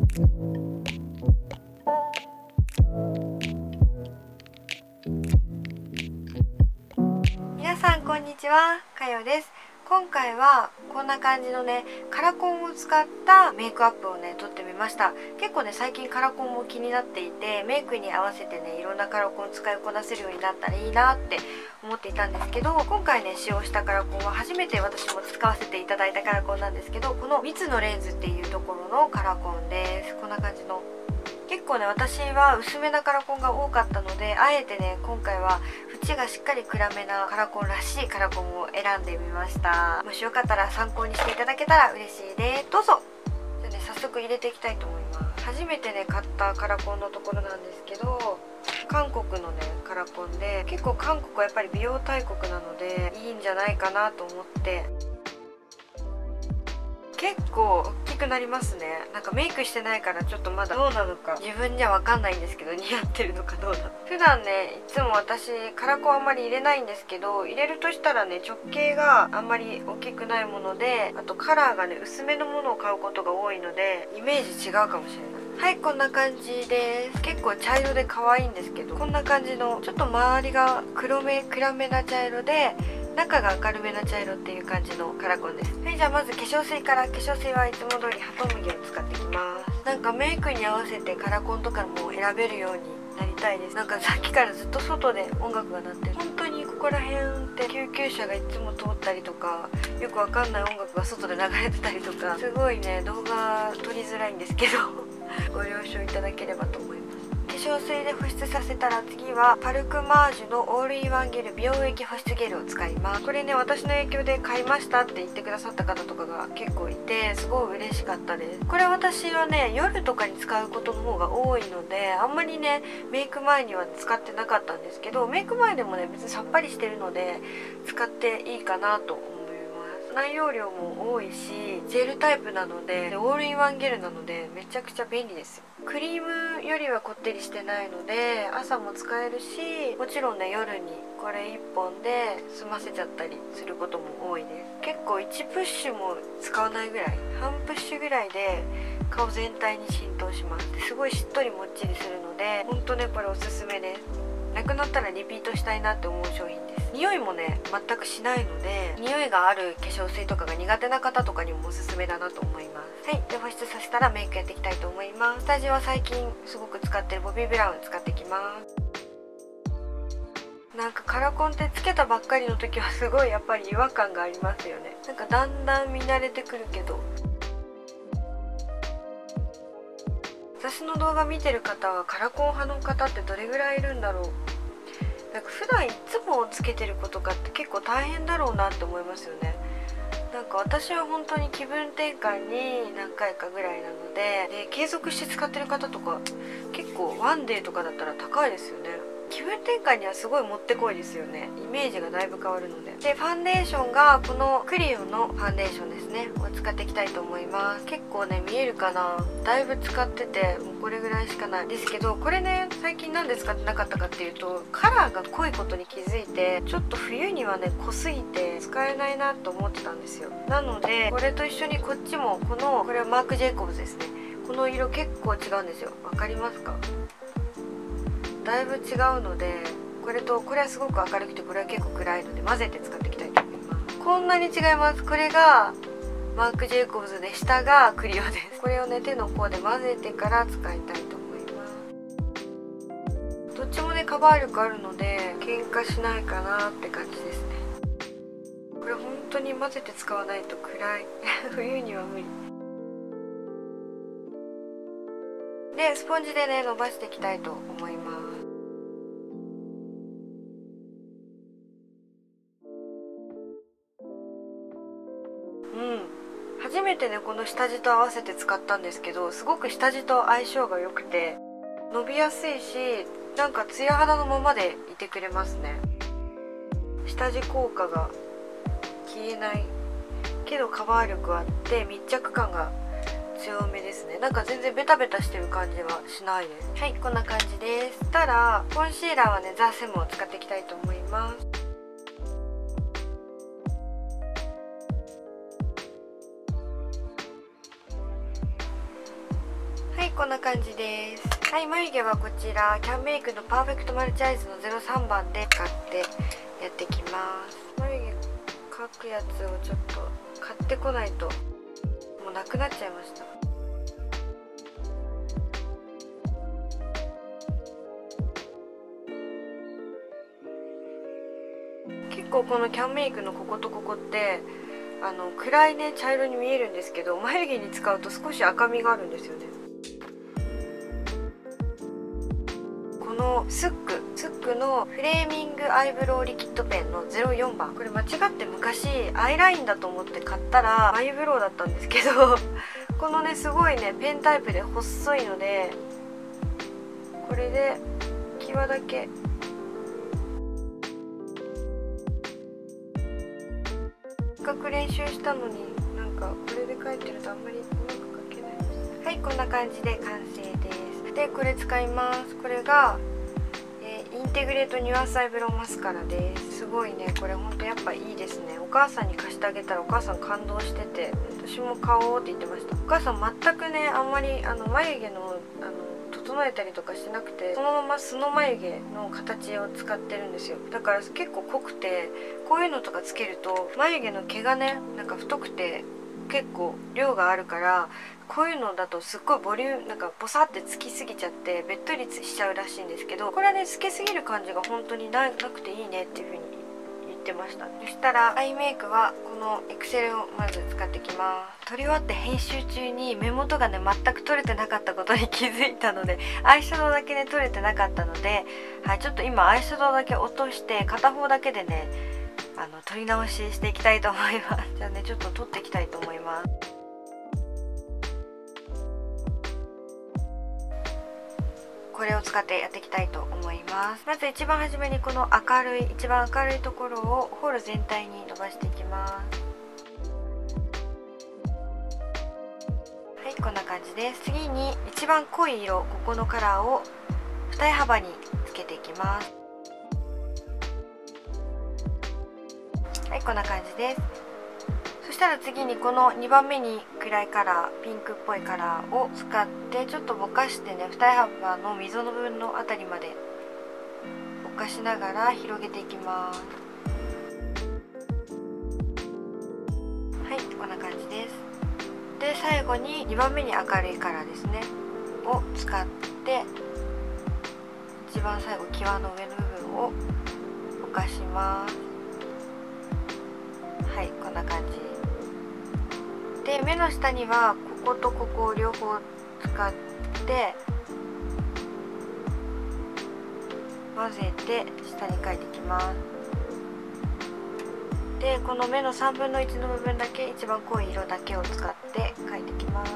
皆さんこんにちは、かよです。今回はこんな感じのね、カラコンを使ったメイクアップをね撮ってみました。結構ね最近カラコンも気になっていて、メイクに合わせてねいろんなカラコン使いこなせるようになったらいいなって思っていたんですけど、今回ね使用したカラコンは初めて私も使わせていただいたカラコンなんですけど、この蜜のレンズっていうところのカラコンです。こんな感じの、結構ね私は薄めなカラコンが多かったので、あえてね今回は縁がしっかり暗めなカラコンらしいカラコンを選んでみました。もしよかったら参考にしていただけたら嬉しいです。どうぞ。じゃあね早速入れていきたいと思います。初めてね買ったカラコンのところなんですけど、韓国のねカラコンで、結構韓国はやっぱり美容大国なのでいいんじゃないかなと思って。結構大きくなりますね。なんかメイクしてないからちょっとまだどうなのか自分には分かんないんですけど、似合ってるのかどうなの。普段ねいつも私カラコンあんまり入れないんですけど、入れるとしたらね直径があんまり大きくないもので、あとカラーがね薄めのものを買うことが多いのでイメージ違うかもしれない。はい、こんな感じです。結構茶色で可愛いんですけど、こんな感じのちょっと周りが暗めな茶色で中が明るめな茶色っていう感じのカラコンです。はい、じゃあまず化粧水から。化粧水はいつも通りハトムギを使ってきます。なんかメイクに合わせてカラコンとかも選べるようになりたいです。なんかさっきからずっと外で音楽が鳴ってる。本当にここら辺って救急車がいつも通ったりとか、よくわかんない音楽が外で流れてたりとか、すごいね動画撮りづらいんですけどご了承いただければと思います。化粧水で保湿させたら、次はパルクマージュのオールインワンゲル美容液保湿ゲルを使います。これね私の影響で買いましたって言ってくださった方とかが結構いて、すごい嬉しかったです。これ私はね夜とかに使うことの方が多いので、あんまりねメイク前には使ってなかったんですけど、メイク前でもね別にさっぱりしてるので使っていいかなと思います。内容量も多いしジェルタイプなので、オールインワンゲルなのでめちゃくちゃ便利ですよ。クリームよりはこってりしてないので朝も使えるし、もちろんね夜にこれ1本で済ませちゃったりすることも多いです。結構1プッシュも使わないぐらい、半プッシュぐらいで顔全体に浸透します。すごいしっとりもっちりするので、ほんとねこれおすすめです。なくなったらリピートしたいなって思う商品です。匂いもね全くしないので、匂いがある化粧水とかが苦手な方とかにもおすすめだなと思います。はい、で保湿させたらメイクやっていきたいと思います。下地は最近すごく使ってるボビーブラウン使ってきます。なんかカラコンってつけたばっかりの時はすごいやっぱり違和感がありますよね。なんかだんだん見慣れてくるけど、私の動画見てる方はカラコン派の方ってどれぐらいいるんだろう。なんか普段いつもつけてる子とかって結構大変だろうなって思いますよね。なんか私は本当に気分転換に何回かぐらいなので、継続して使ってる方とか結構ワンデーとかだったら高いですよね。気分転換にはすごいもってこいですよね。イメージがだいぶ変わるので。でファンデーションがこのクリオのファンデーションですねを使っていきたいと思います。結構ね見えるかな、だいぶ使っててもうこれぐらいしかないですけど、これね最近なんで使ってなかったかっていうと、カラーが濃いことに気づいて、ちょっと冬にはね濃すぎて使えないなと思ってたんですよ。なのでこれと一緒にこっちもこれはマーク・ジェイコブズですね。この色結構違うんですよ。わかりますか？だいぶ違うので、これはすごく明るくて、これは結構暗いので混ぜて使っていきたいと思います。こんなに違います。これがマーク・ジェイコブズで下がクリオです。これをね手の甲で混ぜてから使いたいと思います。どっちもねカバー力あるので喧嘩しないかなって感じですね。これ本当に混ぜて使わないと暗い冬には無理で、スポンジでね伸ばしていきたいと思います。初めてねこの下地と合わせて使ったんですけど、すごく下地と相性が良くて伸びやすいし、なんかツヤ肌のままでいてくれますね。下地効果が消えないけどカバー力あって密着感が強めですね。なんか全然ベタベタしてる感じはしないです。はい、こんな感じです。たらコンシーラーはねザ・セムを使っていきたいと思います。はこんな感じです。はい、眉毛はこちらキャンメイクのパーフェクトマルチアイズの03番で使ってやってきます。眉毛描くやつをちょっと買ってこないともうなくなっちゃいました。結構このキャンメイクのこことここって暗いね茶色に見えるんですけど、眉毛に使うと少し赤みがあるんですよね。このスックのフレーミングアイブロウリキッドペンの04番、これ間違って昔アイラインだと思って買ったら眉ブロウだったんですけどこのねすごいねペンタイプで細いので、これで際だけせっかく練習したのになんかこれで描いてるとあんまりうまく描けないです。はい、こんな感じで完成です。でこれ使います。これがインテグレートニュアンスアイブロウマスカラです。すごいね、これほんとやっぱいいですね。お母さんに貸してあげたらお母さん感動してて、私も買おうって言ってました。お母さん全くねあんまり眉毛の整えたりとかしてなくて、そのまま素の眉毛の形を使ってるんですよ。だから結構濃くて、こういうのとかつけると眉毛の毛がねなんか太くて結構量があるから、こういうのだとすっごいボリュームなんかボサってつきすぎちゃってべっとりしちゃうらしいんですけど、これはねつけすぎる感じが本当になくていいねっていう風に言ってました。そしたらアイメイクはこのエクセルをまず使ってきます。撮り終わって編集中に目元がね全く取れてなかったことに気づいたので、アイシャドウだけね取れてなかったので、はい、ちょっと今アイシャドウだけ落として片方だけでね撮り直ししていきたいと思います。じゃあねちょっと撮っていきたいと思います。これを使ってやっていきたいと思います。まず一番初めにこの一番明るいところをホール全体に伸ばしていきます。はい、こんな感じです。次に一番濃い色、ここのカラーを二重幅につけていきます。はい、こんな感じです。そしたら次にこの2番目に暗いカラー、ピンクっぽいカラーを使ってちょっとぼかしてね、二重幅の溝の部分のあたりまでぼかしながら広げていきます。はい、こんな感じです。で最後に2番目に明るいカラーですねを使って一番最後際の上の部分をぼかします。はい、こんな感じで、目の下にはこことここを両方使って混ぜて下に描いていきます。でこの目の3分の1の部分だけ一番濃い色だけを使って描いていきます。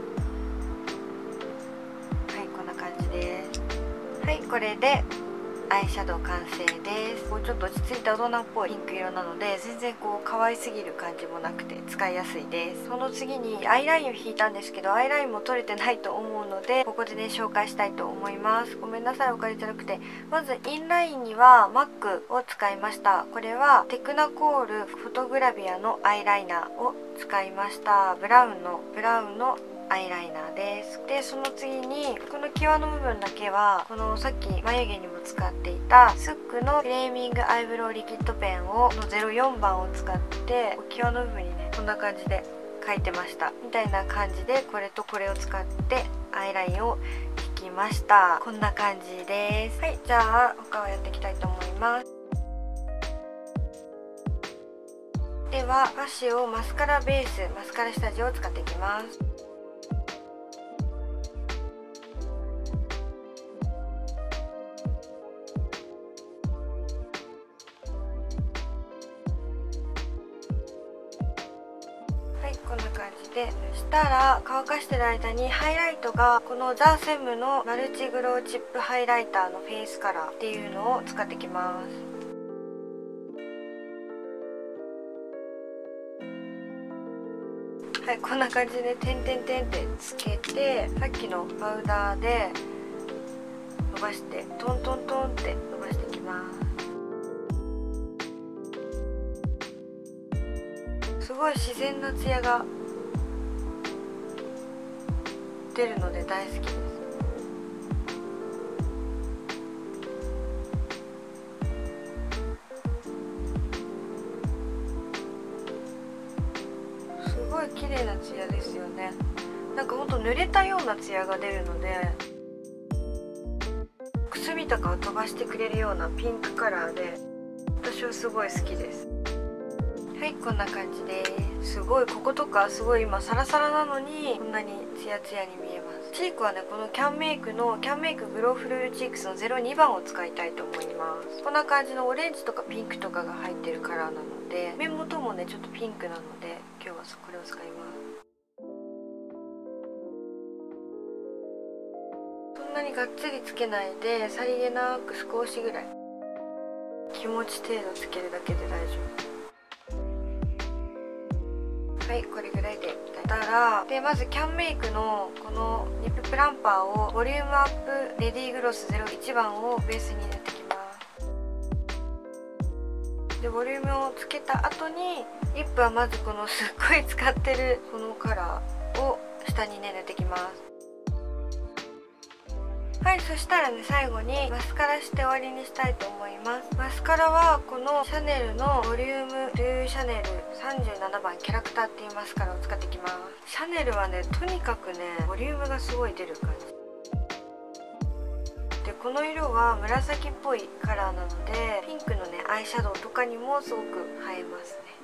はい、こんな感じです。はい、これでアイシャドウ完成です。こうちょっと落ち着いた大人っぽいピンク色なので全然こう可愛すぎる感じもなくて使いやすいです。その次にアイラインを引いたんですけど、アイラインも取れてないと思うのでここでね紹介したいと思います。ごめんなさいお借りじゃなくて、まずインラインには MAC を使いました。これはテクナコールフォトグラビアのアイライナーを使いました。ブラウンのアイライナーです。でその次にこの際の部分だけはこのさっき眉毛にも使っていたスックのフレーミングアイブロウリキッドペンの04番を使って際の部分にねこんな感じで描いてましたみたいな感じで、これとこれを使ってアイラインを引きました。こんな感じです。はい、じゃあ他をやっていきたいと思います。ではブラシをマスカラベース、マスカラ下地を使っていきます。こんな感じで、そしたら乾かしてる間にハイライトがこのザ・セムのマルチグローチップハイライターのフェイスカラーっていうのを使ってきます。はい、こんな感じで点々点ってつけて、さっきのパウダーで伸ばしてトントントンって伸ばしていきます。すごい自然なツヤが出るので大好きです。すごい綺麗なツヤですよね。なんかほんと濡れたようなツヤが出るので、くすみとかを飛ばしてくれるようなピンクカラーで私はすごい好きです。はい、こんな感じです。すごいこことかすごい今サラサラなのにこんなにツヤツヤに見えます。チークはね、このキャンメイクのキャンメイクグローフルールチークスの02番を使いたいと思います。こんな感じのオレンジとかピンクとかが入ってるカラーなので、目元もねちょっとピンクなので今日はこれを使います。そんなにがっつりつけないで、さりげなく少しぐらい気持ち程度つけるだけで大丈夫。はい、これぐらいでやったら、でまずキャンメイクのこのリッププランパーをボリュームアップレディーグロス01番をベースに塗ってきます。でボリュームをつけた後にリップはまずこのすっごい使ってるこのカラーを下にね塗ってきます。はい、そしたらね最後にマスカラして終わりにしたいと思います。マスカラはこのシャネルのボリュームルーシャネル37番キャラクターっていうマスカラを使ってきます。シャネルはねとにかくねボリュームがすごい出る感じで、この色は紫っぽいカラーなのでピンクのねアイシャドウとかにもすごく映えますね。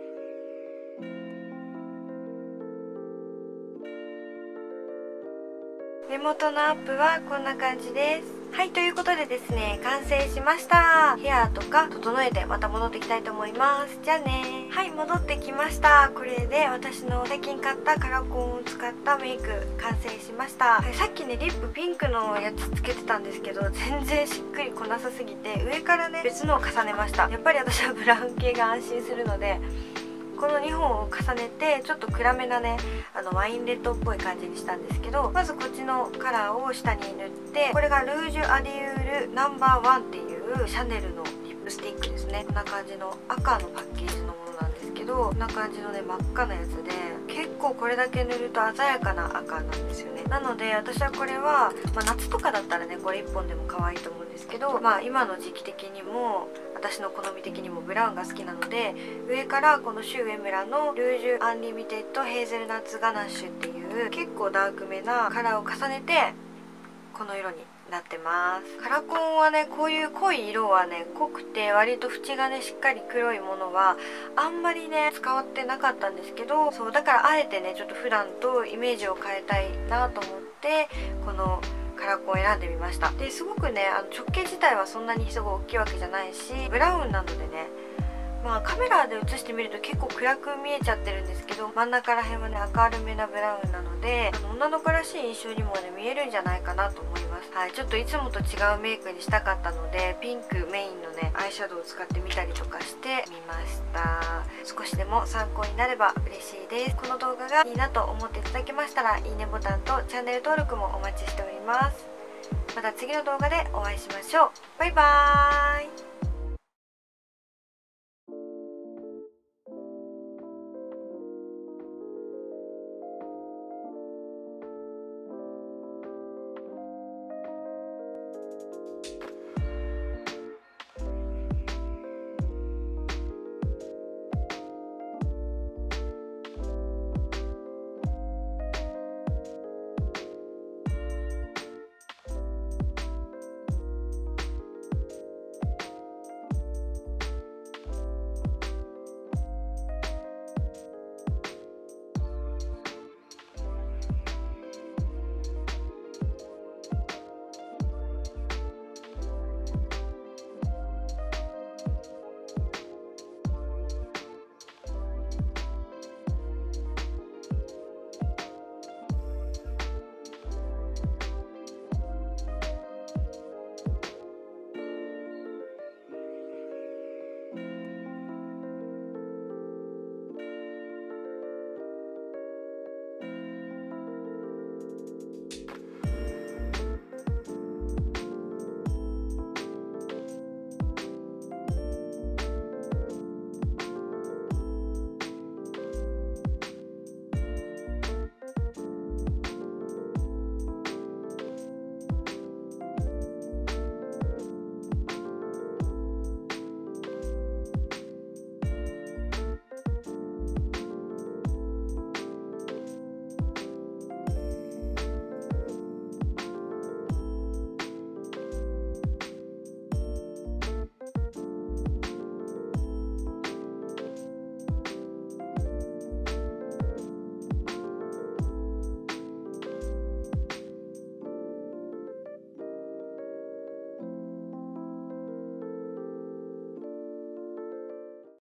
目元のアップはこんな感じです。はい、ということでですね、完成しました。ヘアとか整えてまた戻ってきたいと思います。じゃあね。はい、戻ってきました。これで私の最近買ったカラコンを使ったメイク完成しました。はい、さっきねリップピンクのやつつけてたんですけど、全然しっくりこなさすぎて上からね別のを重ねました。やっぱり私はブラウン系が安心するので、この2本を重ねてちょっと暗めなねワインレッドっぽい感じにしたんですけど、まずこっちのカラーを下に塗って、これがルージュアディウールナンバーワンっていうシャネルのリップスティックですね。こんな感じの赤のパッケージのものなんですけど、こんな感じのね真っ赤なやつで、結構これだけ塗ると鮮やかな赤なんですよね。なので私はこれは、夏とかだったらねこれ1本でも可愛いと思うんですけど、今の時期的にも私の好み的にもブラウンが好きなので、上からこのシュウエムラのルージュアンリミテッドヘーゼルナッツガナッシュっていう結構ダークめなカラーを重ねてこの色になってます。カラコンはねこういう濃い色はね濃くて割と縁がねしっかり黒いものはあんまりね使ってなかったんですけど、そうだからあえてねちょっと普段とイメージを変えたいなと思ってこのカラコンを選んでみました。ですごくね直径自体はそんなにすごい大きいわけじゃないし、ブラウンなのでねカメラで映してみると結構暗く見えちゃってるんですけど、真ん中ら辺はね明るめなブラウンなので女の子らしい印象にもね見えるんじゃないかなと思います。はい、ちょっといつもと違うメイクにしたかったのでピンクメインのねアイシャドウを使ってみたりとかしてみました。少しでも参考になれば嬉しいです。この動画がいいなと思っていただけましたらいいねボタンとチャンネル登録もお待ちしております。また次の動画でお会いしましょう。バイバーイ。